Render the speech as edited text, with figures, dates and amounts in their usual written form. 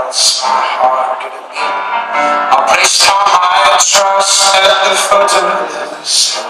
else my heart could have been. I placed all my trust at the foot of the stone.